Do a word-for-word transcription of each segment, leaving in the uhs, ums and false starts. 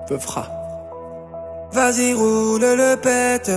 peu fera. Vas-y roule le pète.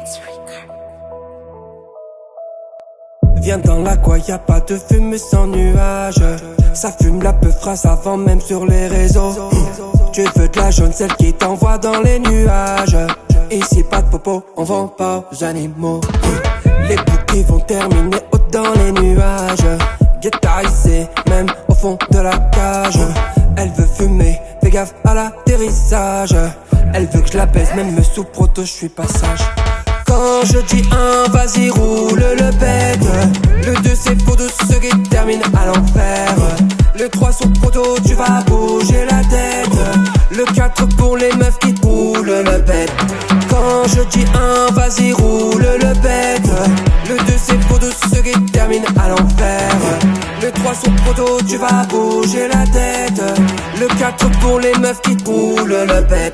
Viens dans l'aqua, y'a pas de fumée sans nuage. Ça fume la peu phrase avant même sur les réseaux. Tu veux de la jaune, celle qui t'envoie dans les nuages. Ici pas de popo, on vend pas aux animaux. Les bouquets vont terminer haut dans les nuages. Guitarisée, même au fond de la cage. Elle veut fumer, fais gaffe à l'atterrissage. Elle veut que je la baise, même sous proto, je suis pas sage. Quand je dis un, vas-y roule le pète. Le deux c'est pour de ceux qui terminent à l'enfer. Le trois sur proto, tu vas bouger la tête. Le quatre pour les meufs qui te roulent le pète. Quand je dis un, vas-y roule le pète. Le deux c'est pour de ceux qui terminent à l'enfer. Le trois sur proto, tu vas bouger la tête. Le quatre pour les meufs qui te roulent le pète.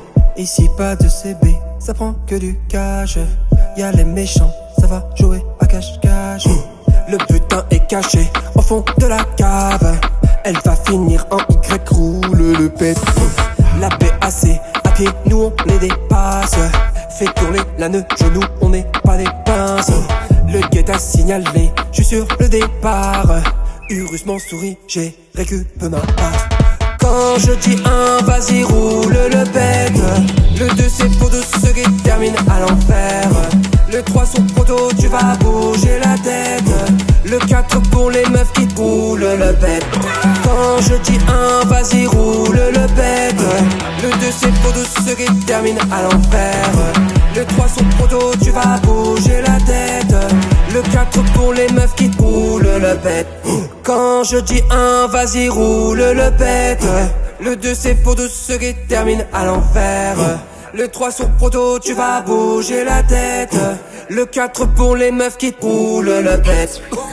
Ici pas de C B, ça prend que du cash. Y'a les méchants, ça va jouer à cache-cache. Le butin est caché au fond de la cave. Elle va finir en Y, roule le pète. La B A C, à pied, nous on les dépasse. Fait tourner la nœud, genou, on n'est pas des pinces. Le guet a signalé, je suis sur le départ. Urus m'en sourit, j'ai récupéré ma part. Quand je dis un, vas-y roule le pète. Le deux c'est pour de ceux qui terminent à l'enfer. Le trois sur proto, tu vas bouger la tête. Le quatre pour les meufs qui te roulent le pète. Quand je dis un, vas-y roule le pète. Le deux c'est pour de ceux qui terminent à l'enfer. Le trois sur proto, tu vas bouger la tête. Le quatre pour les meufs qui te roulent le pète. Quand je dis un, vas-y roule le pète. Le deux c'est pour de ceux qui terminent à l'enfer. Le trois sur proto, tu vas bouger la tête. Le quatre pour les meufs qui te roulent le pète.